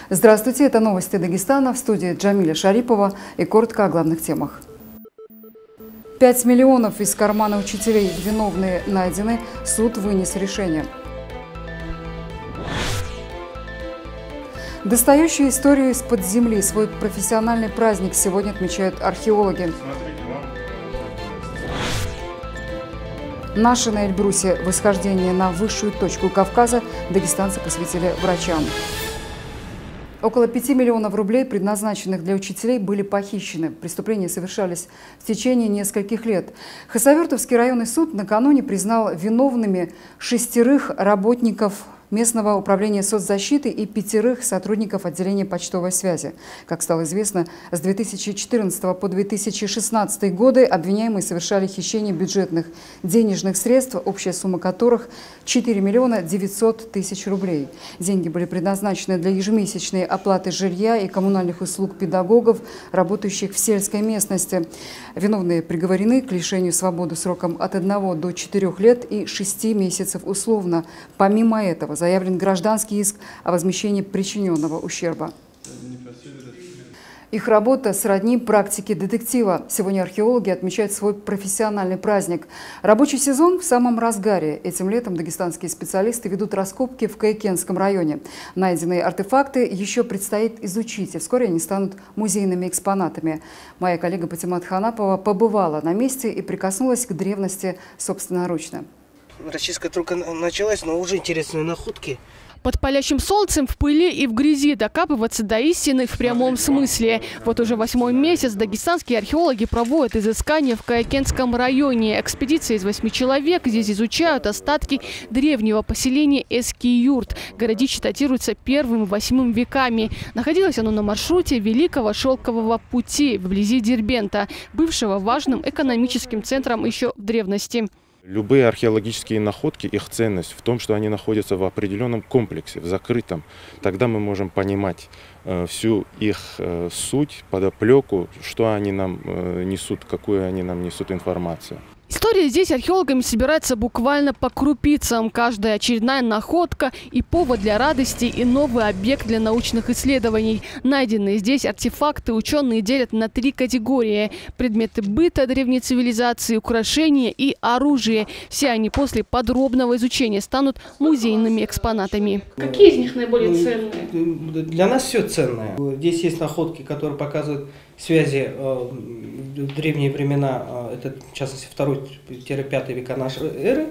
Здравствуйте, это новости Дагестана, в студии Джамиля Шарипова и коротко о главных темах. 5 миллионов из кармана учителей, виновные найдены, суд вынес решение. Достающую историю из-под земли, свой профессиональный праздник сегодня отмечают археологи. Наши на Эльбрусе восхождение на высшую точку Кавказа дагестанцы посвятили врачам. Около 5 миллионов рублей, предназначенных для учителей, были похищены. Преступления совершались в течение нескольких лет. Хасавюртовский районный суд накануне признал виновными 6 работников местного управления соцзащиты и 5 сотрудников отделения почтовой связи. Как стало известно, с 2014 по 2016 годы обвиняемые совершали хищение бюджетных денежных средств, общая сумма которых 4 миллиона 900 тысяч рублей. Деньги были предназначены для ежемесячной оплаты жилья и коммунальных услуг педагогов, работающих в сельской местности. Виновные приговорены к лишению свободы сроком от 1 до 4 лет и 6 месяцев условно. Помимо этого, заявлен гражданский иск о возмещении причиненного ущерба. Их работа сродни практике детектива. Сегодня археологи отмечают свой профессиональный праздник. Рабочий сезон в самом разгаре. Этим летом дагестанские специалисты ведут раскопки в Каякенском районе. Найденные артефакты еще предстоит изучить, и вскоре они станут музейными экспонатами. Моя коллега Патимат Ханапова побывала на месте и прикоснулась к древности собственноручно. Расчистка только началась, но уже интересные находки. Под палящим солнцем, в пыли и в грязи докапываться до истины в прямом смысле. Вот уже 8-й месяц дагестанские археологи проводят изыскания в Каякенском районе. Экспедиция из 8 человек здесь изучают остатки древнего поселения Эски-Юрт. Городище датируется 1-м и 8-м веками. Находилось оно на маршруте Великого Шелкового пути вблизи Дербента, бывшего важным экономическим центром еще в древности. Любые археологические находки, их ценность в том, что они находятся в определенном комплексе, в закрытом. Тогда мы можем понимать всю их суть, подоплеку, что они нам несут, какую они нам несут информацию. История здесь археологами собирается буквально по крупицам. Каждая очередная находка и повод для радости, и новый объект для научных исследований. Найденные здесь артефакты ученые делят на 3 категории. Предметы быта древней цивилизации, украшения и оружие. Все они после подробного изучения станут музейными экспонатами. Какие из них наиболее ценные? Для нас все ценное. Здесь есть находки, которые показывают связи в древние времена, это в частности 2-5 века нашей эры,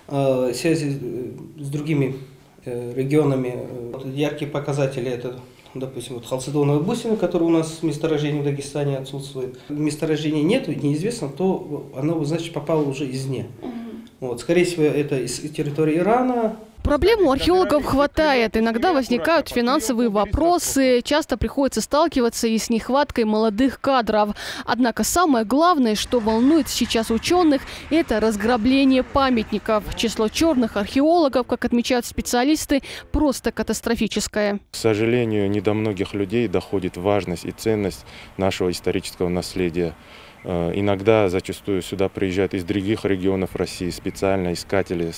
связи с другими регионами. Яркие показатели – это, допустим, халцедоновые бусины, которые у нас в месторождении в Дагестане отсутствуют. Месторождения нет, неизвестно, то оно, значит, попало уже извне. Скорее всего, это из территории Ирана. Проблем у археологов хватает. Иногда возникают финансовые вопросы, часто приходится сталкиваться и с нехваткой молодых кадров. Однако самое главное, что волнует сейчас ученых, это разграбление памятников. Число черных археологов, как отмечают специалисты, просто катастрофическое. К сожалению, не до многих людей доходит важность и ценность нашего исторического наследия. Иногда, зачастую, сюда приезжают из других регионов России специально искатели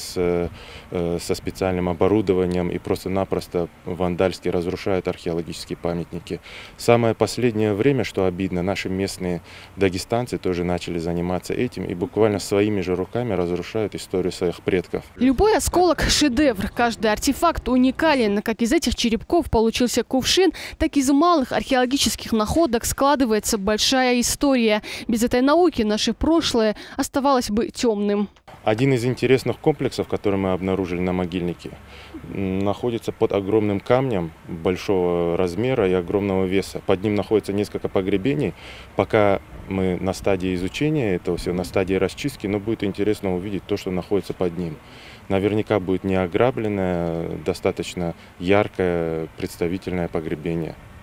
со специальным оборудованием и просто-напросто вандальски разрушают археологические памятники. Самое последнее время, что обидно, наши местные дагестанцы тоже начали заниматься этим и буквально своими же руками разрушают историю своих предков. Любой осколок – шедевр. Каждый артефакт уникален. Как из этих черепков получился кувшин, так и из малых археологических находок складывается большая история. Без этой науки наше прошлое оставалось бы темным. Один из интересных комплексов, который мы обнаружили на могильнике, находится под огромным камнем большого размера и огромного веса. Под ним находится несколько погребений. Пока мы на стадии изучения этого всего, на стадии расчистки, но будет интересно увидеть то, что находится под ним. Наверняка будет не ограбленное, достаточно яркое, представительное погребение.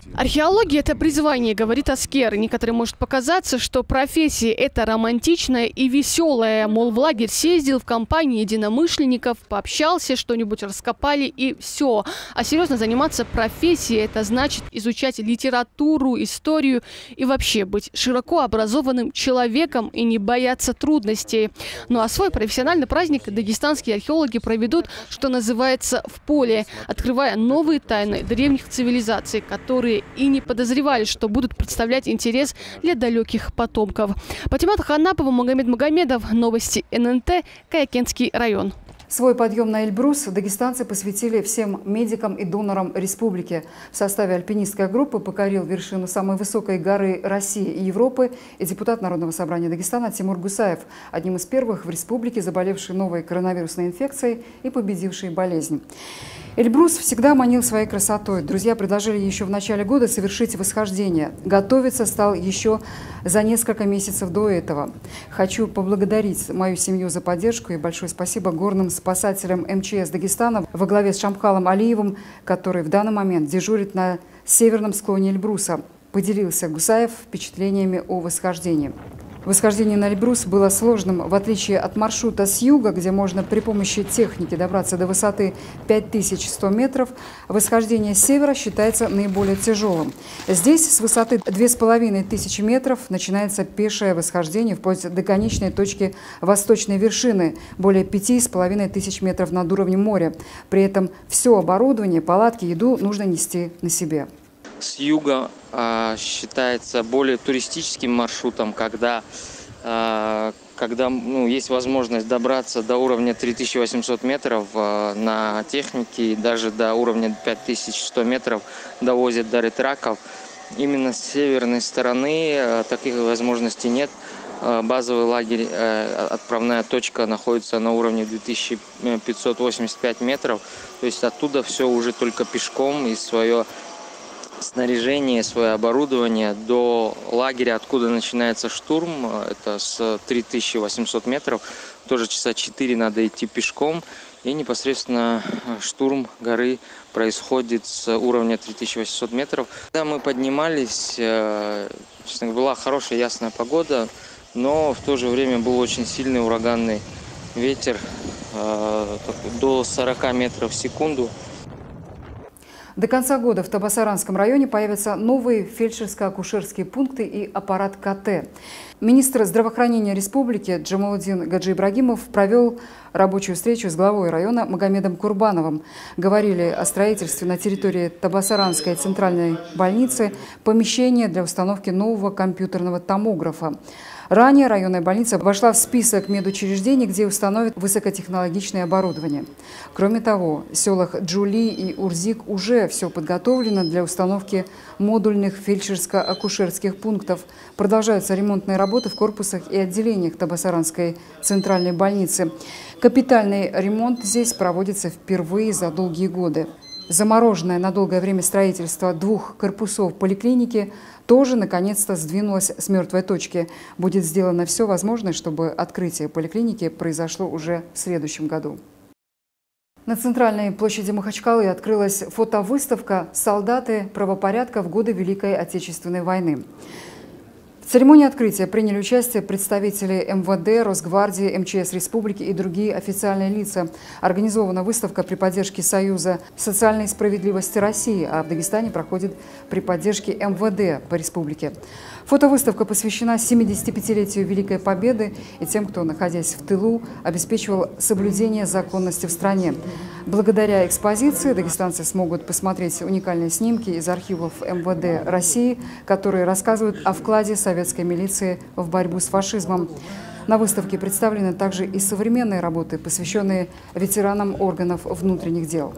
Археология – это призвание, говорит Аскер. Некоторым может показаться, что профессия это романтичная и веселая. Мол, в лагерь съездил в компании единомышленников, пообщался, что-нибудь раскопали и все. А серьезно заниматься профессией – это значит изучать литературу, историю и вообще быть широко образованным человеком и не бояться трудностей. Ну а свой профессиональный праздник дагестанские археологи проведут, что называется, в поле, открывая новые тайны древних цивилизаций, которые и не подозревали, что будут представлять интерес для далеких потомков. Патимат Ханапова, Магомед Магомедов. Новости ННТ. Каякенский район. Свой подъем на Эльбрус дагестанцы посвятили всем медикам и донорам республики. В составе альпинистской группы покорил вершину самой высокой горы России и Европы и депутат Народного собрания Дагестана Тимур Гусаев, одним из первых в республике, заболевший новой коронавирусной инфекцией и победивший болезнь. Эльбрус всегда манил своей красотой. Друзья предложили еще в начале года совершить восхождение. Готовиться стал еще за несколько месяцев до этого. Хочу поблагодарить мою семью за поддержку и большое спасибо горным спасателям МЧС Дагестана во главе с Шамхалом Алиевым, который в данный момент дежурит на северном склоне Эльбруса. Поделился Гусаев впечатлениями о восхождении. Восхождение на Эльбрус было сложным. В отличие от маршрута с юга, где можно при помощи техники добраться до высоты 5100 метров, восхождение с севера считается наиболее тяжелым. Здесь с высоты 2500 метров начинается пешее восхождение вплоть до конечной точки восточной вершины, более 5500 метров над уровнем моря. При этом все оборудование, палатки, еду нужно нести на себе. С юга считается более туристическим маршрутом, когда есть возможность добраться до уровня 3800 метров на технике, и даже до уровня 5100 метров довозят до ретраков. Именно с северной стороны таких возможностей нет. Базовый лагерь, отправная точка, находится на уровне 2585 метров. То есть оттуда все уже только пешком и свое снаряжение, свое оборудование до лагеря, откуда начинается штурм. Это с 3800 метров. Тоже часа 4 надо идти пешком. И непосредственно штурм горы происходит с уровня 3800 метров. Когда мы поднимались, честно говоря, была хорошая ясная погода, но в то же время был очень сильный ураганный ветер до 40 метров в секунду. До конца года в Табасаранском районе появятся новые фельдшерско-акушерские пункты и аппарат КТ. Министр здравоохранения республики Джамалудин Гаджи-Ибрагимов провел рабочую встречу с главой района Магомедом Курбановым. Говорили о строительстве на территории Табасаранской центральной больницы помещения для установки нового компьютерного томографа. Ранее районная больница вошла в список медучреждений, где установят высокотехнологичное оборудование. Кроме того, в селах Джули и Урзик уже все подготовлено для установки модульных фельдшерско-акушерских пунктов. Продолжаются ремонтные работы в корпусах и отделениях Табасаранской центральной больницы. Капитальный ремонт здесь проводится впервые за долгие годы. Замороженное на долгое время строительство 2 корпусов поликлиники тоже наконец-то сдвинулось с мертвой точки. Будет сделано все возможное, чтобы открытие поликлиники произошло уже в следующем году. На центральной площади Махачкалы открылась фотовыставка «Солдаты правопорядка в годы Великой Отечественной войны». В церемонии открытия приняли участие представители МВД, Росгвардии, МЧС Республики и другие официальные лица. Организована выставка при поддержке Союза социальной справедливости России, а в Дагестане проходит при поддержке МВД по республике. Фотовыставка посвящена 75-летию Великой Победы и тем, кто, находясь в тылу, обеспечивал соблюдение законности в стране. Благодаря экспозиции дагестанцы смогут посмотреть уникальные снимки из архивов МВД России, которые рассказывают о вкладе советской милиции в борьбу с фашизмом. На выставке представлены также и современные работы, посвященные ветеранам органов внутренних дел.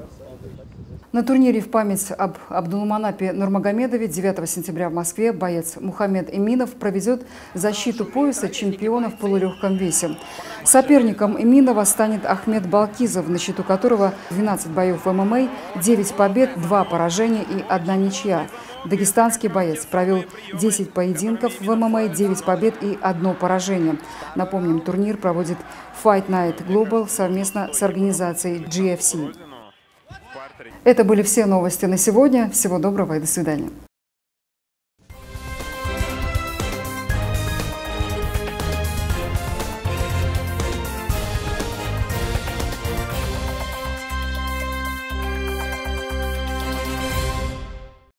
На турнире в память об Абдулманапе Нурмагомедове 9 сентября в Москве боец Мухаммед Эминов проведет защиту пояса чемпиона в полулегком весе. Соперником Эминова станет Ахмед Балкизов, на счету которого 12 боев в ММА, 9 побед, 2 поражения и 1 ничья. Дагестанский боец провел 10 поединков в ММА, 9 побед и 1 поражение. Напомним, турнир проводит Fight Night Global совместно с организацией GFC. Это были все новости на сегодня. Всего доброго и до свидания.